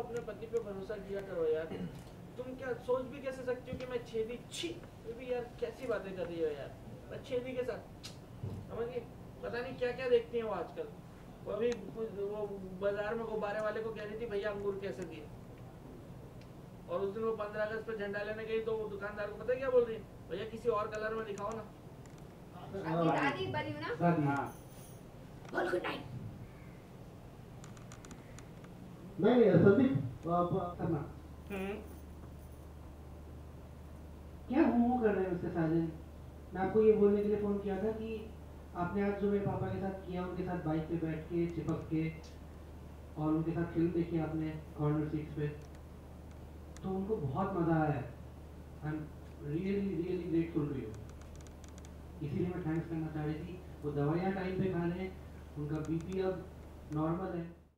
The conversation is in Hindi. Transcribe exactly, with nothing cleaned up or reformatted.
अपने पति पे भरोसा किया करो यार। तुम क्या सोच भी कैसे सकती हो कि मैं छेदी, छी ये भी यार कैसी बातें कर रही हो यार। मैं छेदी के साथ समझिए, पता नहीं क्या क्या देखती है वो आजकल। वो अभी वो बाजार में गुब्बारे वाले को कह रही थी भैया अंगूर कैसे दिए, और उस दिन वो पंद्रह अगस्त पे झंडा लेने गई तो वो दुकानदार को पता है क्या बोल रही है, भैया किसी और कलर में दिखाओ ना। आपकी दादी बनी हो ना? दादी हाँ बोल गुड नाइट। नहीं संदीप करना क्या हो कर रहे हैं उसके साजन। मैं आपको ये बोलने के लिए फोन किया था कि आपने आज जो मेरे पापा के साथ किया, उनके साथ बाइक पे बैठ के चिपक के और उनके साथ फिल्म देखी आपने कॉर्नर सीट्स पे, तो उनको बहुत मजा आया। I am really really grateful to you. इसीलिए मैं थैंक्स करना चाह रही थी। वो दवाइयाँ टाइम पे खा रहे हैं, उनका बीपी अब नॉर्मल है।